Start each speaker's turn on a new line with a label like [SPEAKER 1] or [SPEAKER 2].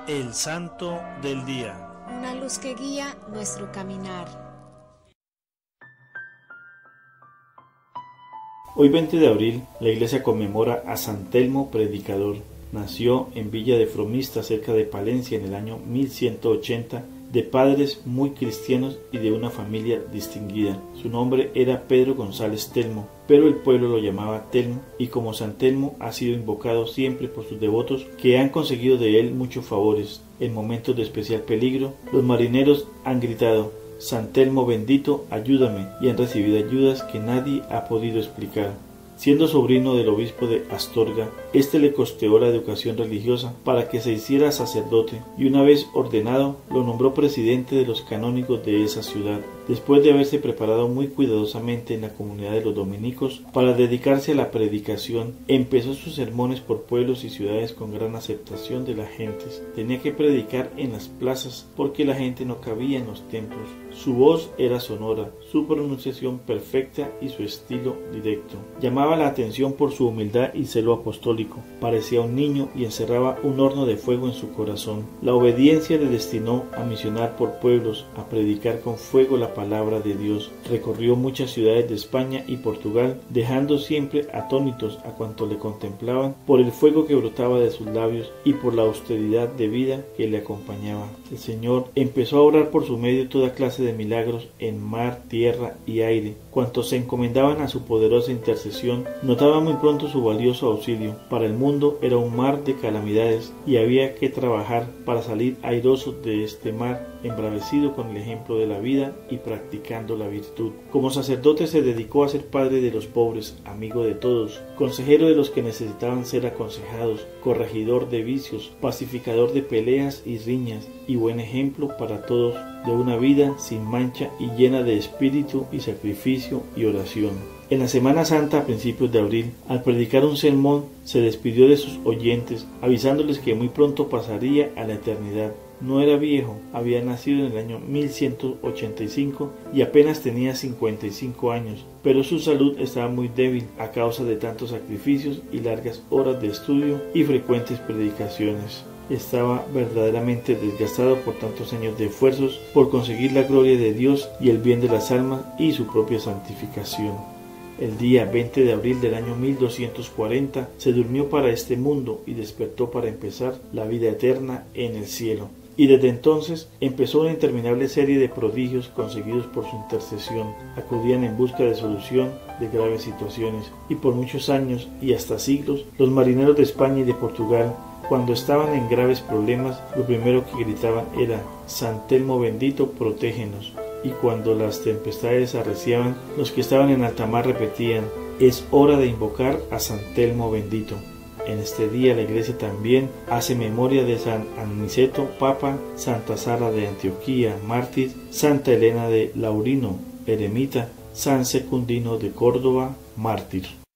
[SPEAKER 1] El Santo del Día.
[SPEAKER 2] Una luz que guía nuestro caminar.
[SPEAKER 3] Hoy 20 de abril, la iglesia conmemora a San Telmo Predicador. Nació en Villa de Fromista, cerca de Palencia, en el año 1180, de padres muy cristianos y de una familia distinguida. Su nombre era Pedro González Telmo, pero el pueblo lo llamaba Telmo, y como San Telmo ha sido invocado siempre por sus devotos, que han conseguido de él muchos favores. En momentos de especial peligro, los marineros han gritado: San Telmo bendito, ayúdame, y han recibido ayudas que nadie ha podido explicar. Siendo sobrino del obispo de Astorga, éste le costeó la educación religiosa para que se hiciera sacerdote, y una vez ordenado, lo nombró presidente de los canónigos de esa ciudad. Después de haberse preparado muy cuidadosamente en la comunidad de los dominicos para dedicarse a la predicación, empezó sus sermones por pueblos y ciudades con gran aceptación de las gentes. Tenía que predicar en las plazas porque la gente no cabía en los templos. Su voz era sonora, su pronunciación perfecta y su estilo directo. Llamaba la atención por su humildad y celo apostólico. Parecía un niño y encerraba un horno de fuego en su corazón. La obediencia le destinó a misionar por pueblos, a predicar con fuego la palabra de Dios. Recorrió muchas ciudades de España y Portugal, dejando siempre atónitos a cuantos le contemplaban por el fuego que brotaba de sus labios y por la austeridad de vida que le acompañaba. El Señor empezó a obrar por su medio toda clase de milagros en mar, tierra y aire. Cuantos se encomendaban a su poderosa intercesión notaban muy pronto su valioso auxilio. Para el mundo era un mar de calamidades y había que trabajar para salir airosos de este mar, embravecido con el ejemplo de la vida y practicando la virtud. Como sacerdote se dedicó a ser padre de los pobres, amigo de todos, consejero de los que necesitaban ser aconsejados, corregidor de vicios, pacificador de peleas y riñas, y buen ejemplo para todos de una vida sin mancha y llena de espíritu y sacrificio y oración. En la Semana Santa, a principios de abril, al predicar un sermón, se despidió de sus oyentes, avisándoles que muy pronto pasaría a la eternidad. No era viejo, había nacido en el año 1185 y apenas tenía 55 años, pero su salud estaba muy débil a causa de tantos sacrificios y largas horas de estudio y frecuentes predicaciones. Estaba verdaderamente desgastado por tantos años de esfuerzos por conseguir la gloria de Dios y el bien de las almas y su propia santificación. El día 20 de abril del año 1240 se durmió para este mundo y despertó para empezar la vida eterna en el cielo. Y desde entonces empezó una interminable serie de prodigios conseguidos por su intercesión. Acudían en busca de solución de graves situaciones, y por muchos años y hasta siglos, los marineros de España y de Portugal, cuando estaban en graves problemas, lo primero que gritaban era: San Telmo bendito, protégenos. Y cuando las tempestades arreciaban, los que estaban en alta mar repetían: es hora de invocar a San Telmo bendito. En este día la Iglesia también hace memoria de San Aniceto, Papa, Santa Sara de Antioquía, mártir, Santa Elena de Laurino, eremita, San Secundino de Córdoba, mártir.